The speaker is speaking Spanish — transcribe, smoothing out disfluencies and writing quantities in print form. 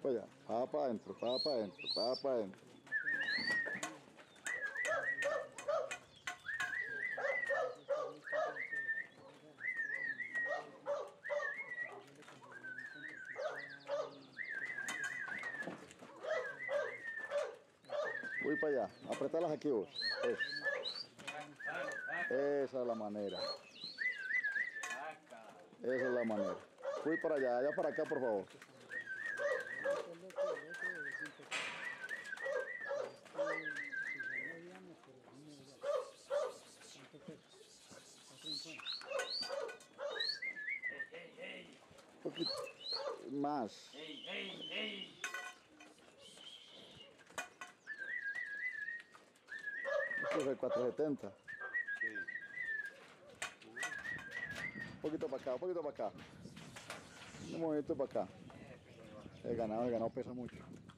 Para allá, para adentro, para adentro, para adentro. Voy para allá, apretalas aquí vos. Eso. Esa es la manera. Esa es la manera. Voy para allá, allá para acá, por favor. Un poquito más. Esto es el 470. Un poquito para acá, un poquito para acá. Un movimiento para acá. El ganado pesa mucho.